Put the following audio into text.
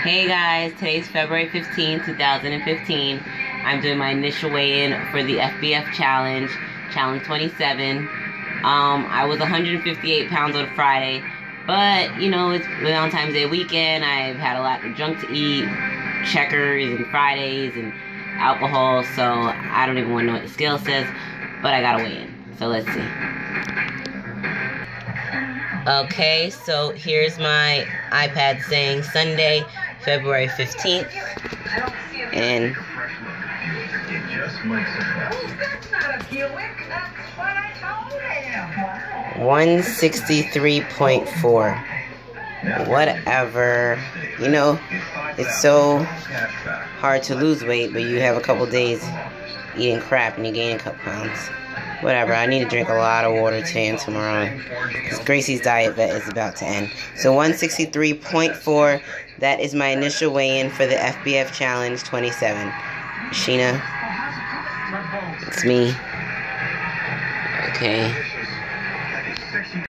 Hey guys, today's February 15, 2015. I'm doing my initial weigh-in for the FBF challenge, challenge 27. I was 158 pounds on Friday, but you know, it's Valentine's Day weekend. I've had a lot of junk to eat, checkers and Fridays and alcohol, so I don't even want to know what the scale says, but I gotta weigh in. So let's see. Okay, so here's my iPad saying Sunday, February 15th, and 163.4. Whatever. You know, it's so hard to lose weight, but you have a couple days eating crap and you gain a couple pounds. Whatever, I need to drink a lot of water today and tomorrow, because Gracie's diet bet is about to end. So 163.4, that is my initial weigh-in for the FBF Challenge 27. Sheena, it's me. Okay.